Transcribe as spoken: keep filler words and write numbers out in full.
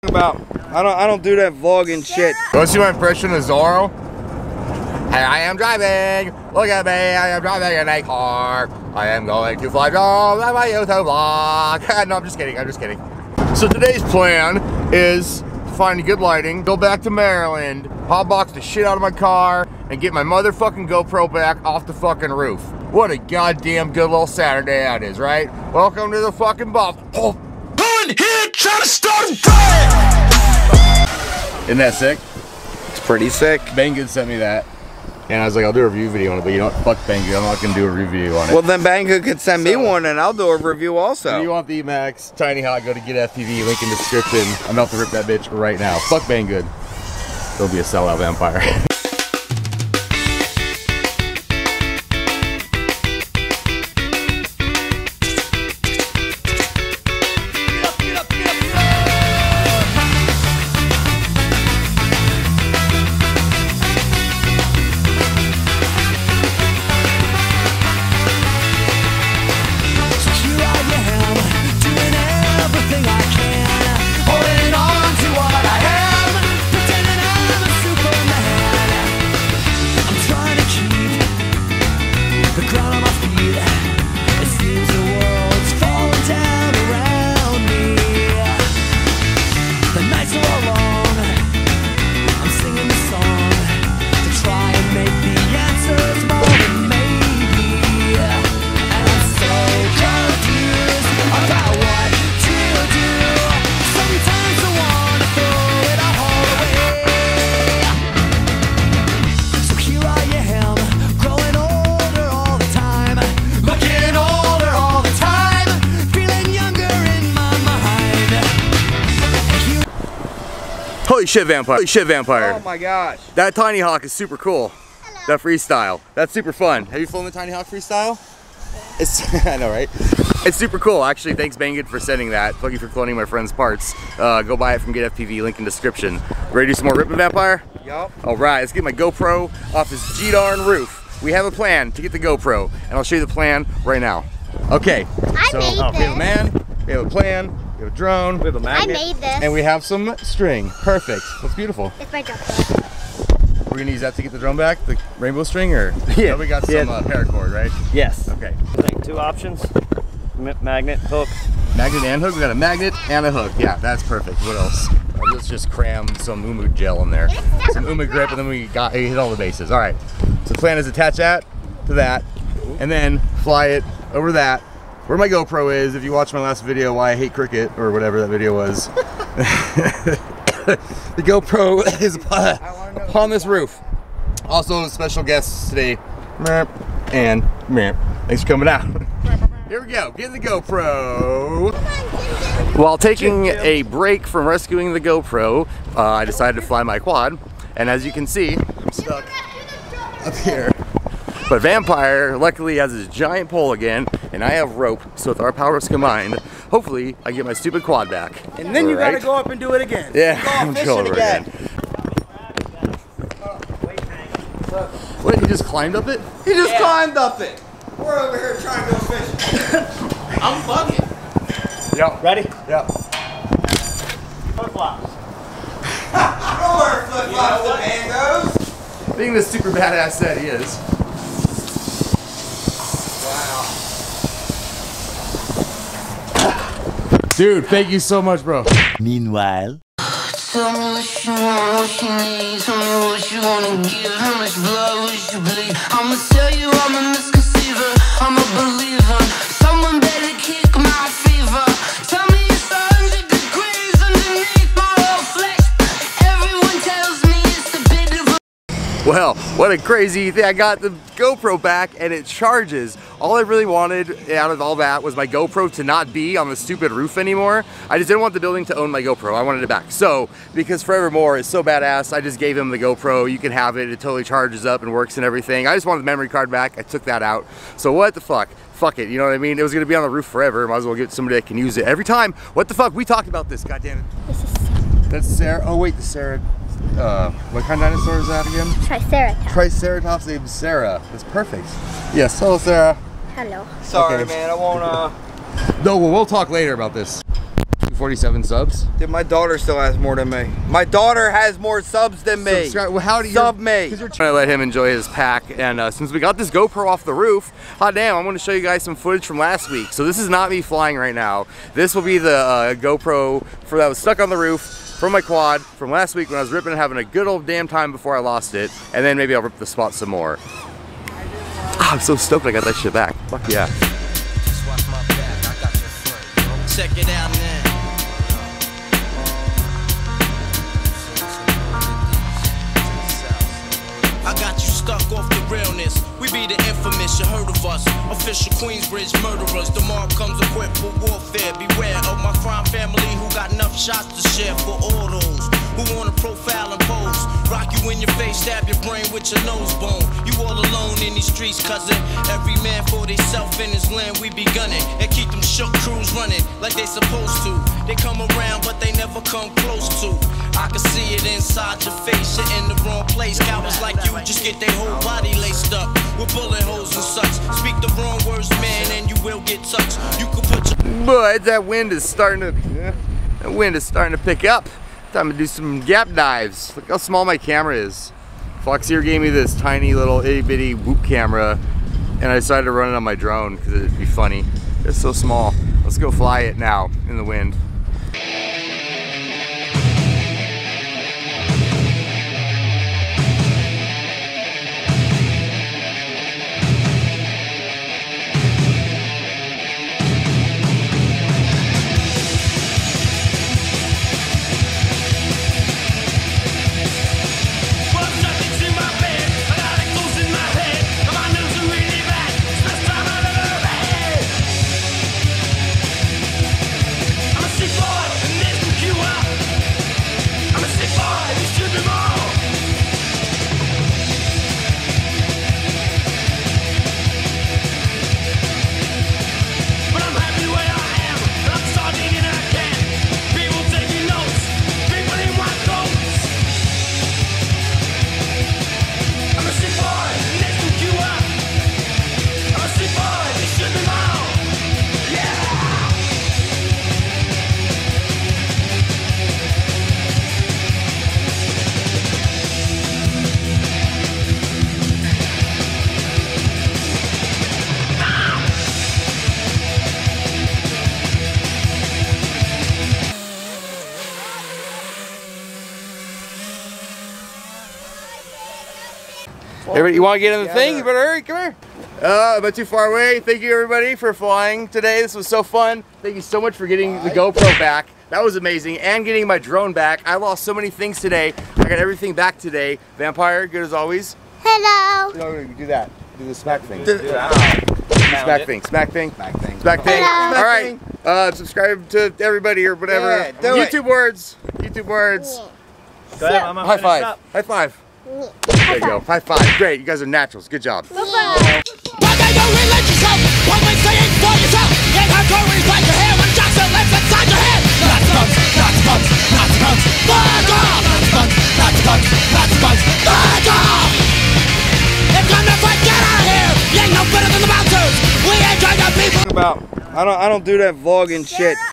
about? I don't I don't do that vlogging shit. Want to see my impression of Zorro? Hey, I am driving. Look at me. I am driving in a car. I am going to fly down my YouTube vlog. No, I'm just kidding. I'm just kidding. So today's plan is to find good lighting, go back to Maryland, hotbox the shit out of my car, and get my motherfucking GoPro back off the fucking roof. What a goddamn good little Saturday that is, right? Welcome to the fucking buff. Oh. Going here, trying to start a fire. Isn't that sick? It's pretty sick. Banggood sent me that. And I was like, I'll do a review video on it, but you know what? Fuck Banggood. I'm not going to do a review on it. Well, then Banggood could send so, me one and I'll do a review also. If you want the Emax Tiny Hawk, go to Get F P V, link in the description. I'm about to rip that bitch right now. Fuck Banggood. There'll be a sellout vampire. Holy shit, vampire. Holy shit, vampire. Oh my gosh. That Tiny Hawk is super cool. Hello. That freestyle. That's super fun. Have you flown the Tiny Hawk freestyle? It's, I know, right? It's super cool. Actually, thanks Banggood for sending that. Thank you for cloning my friend's parts. Uh, go buy it from Get F P V, link in description. Ready to do some more ripping, vampire? Yup. All right, let's get my GoPro off this G-darn roof. We have a plan to get the GoPro, and I'll show you the plan right now. Okay, I so made oh, this. we have a man, we have a plan, we have a drone, we have a magnet, I made this. and we have some string. Perfect. That's beautiful. It's my drone. We're gonna use that to get the drone back, the rainbow string, or yeah, oh, we got some yeah. uh, paracord, right? Yes. Okay. I think two options: M magnet, hook. Magnet and hook. We got a magnet and a hook. Yeah, that's perfect. What else? Uh, let's just cram some Umu gel in there, some Umu grip, and then we got we hit all the bases. All right. So the plan is attach that to that, and then fly it over that. Where my GoPro is, if you watch my last video, why I hate cricket, or whatever that video was. The GoPro is upon this roof. Also, special guests today, and thanks for coming out. Here we go, get the GoPro. While taking a break from rescuing the GoPro, uh, I decided to fly my quad, and as you can see, I'm stuck up here. But Vampire luckily has his giant pole again, and I have rope, so with our powers combined, hopefully I get my stupid quad back. And then you right? gotta go up and do it again. Yeah, go I'm fishing over again. again. What, he just climbed up it? He just yeah. climbed up it. We're over here trying to go fishing. I'm bugging. Yep. Ready? Yep. Flip flops. I don't wear flip flops to mangoes. Being the super badass that he is. Dude, thank you so much, bro. Meanwhile. Tell me what you want, what you need. Tell me what you wanna give. How much blood would you bleed? I'ma tell you I'm a misconceiver. I'm a believer. Someone better kick my fever. Tell me it's a hundred degrees underneath my whole flesh. Everyone tells me it's a bit of a... Well, what a crazy thing. I got the GoPro back and it charges. All I really wanted out of all that was my GoPro to not be on the stupid roof anymore. I just didn't want the building to own my GoPro. I wanted it back. So, because Forevermore is so badass, I just gave him the GoPro. You can have it. It totally charges up and works and everything. I just wanted the memory card back. I took that out. So what the fuck? Fuck it, you know what I mean? It was gonna be on the roof forever. Might as well get somebody that can use it every time. What the fuck? We talked about this, goddammit. This is Sarah. That's Sarah. Oh wait, the Sarah. Uh, what kind of dinosaur is that again? Triceratops. Triceratops named Sarah. That's perfect. Yes, hello Sarah. Hello. Sorry, Okay. man. I won't. Uh... No, well, we'll talk later about this. forty-seven subs. Dude, my daughter still has more than me. My daughter has more subs than me. Subscribe. Well, how do you sub me? Because you're trying to let him enjoy his pack, and uh, since we got this GoPro off the roof, hot damn, I'm going to show you guys some footage from last week. So this is not me flying right now. This will be the uh, GoPro for that was stuck on the roof from my quad from last week when I was ripping and having a good old damn time before I lost it, and then maybe I'll rip the spot some more. Ah, I'm so stoked I got that shit back. Fuck yeah. Check it out now. I got you stuck off the realness. We be the infamous, you heard of us. Official Queensbridge murderers. The mob comes equipped for warfare. Beware of my crime family who got enough shots to share for all those who wanna profile and pose. Rock you in your face, stab your brain with your nose bone. You all alone in these streets, cousin. Every man for theyself in his land, we be gunning. And keep them shook crews running like they supposed to. They come around, but they never come close to. I can see it inside your face, you're in the wrong place. Cowards like you just get their whole body laced up with bullet holes and such. Speak the wrong words, man, and you will get touched. You can put your... But that wind is starting to, yeah, that wind is starting to pick up. Time to do some gap dives. Look how small my camera is. Fox here gave me this tiny little itty bitty whoop camera, and I decided to run it on my drone because it'd be funny. It's so small. Let's go fly it now in the wind. Everybody, you want to get in the thing? You better hurry. Come here. Uh, but too far away. Thank you, everybody, for flying today. This was so fun. Thank you so much for getting the GoPro back. That was amazing. And getting my drone back. I lost so many things today. I got everything back today. Vampire, good as always. Hello. No, do that. Do the smack thing. Do Smack thing. Smack thing. Smack thing. Smack thing. Hello. All right. Uh, subscribe to everybody or whatever. Yeah, do YouTube it. words. YouTube words. Go ahead, Mama, High finish five. up. High five. There you go. High five. Great. You guys are naturals. Good job. One day you relate yourself, one way saying for yourself. In her stories like your hair when Jackson lives inside your head. Not skunks, not skunks, not skunks, fuck off. Not skunks, not skunks, not skunks, fuck off. If you're not fight, get out of here. You ain't no better than the bouncers. We ain't trying to people. About I don't I don't do that vlogging shit.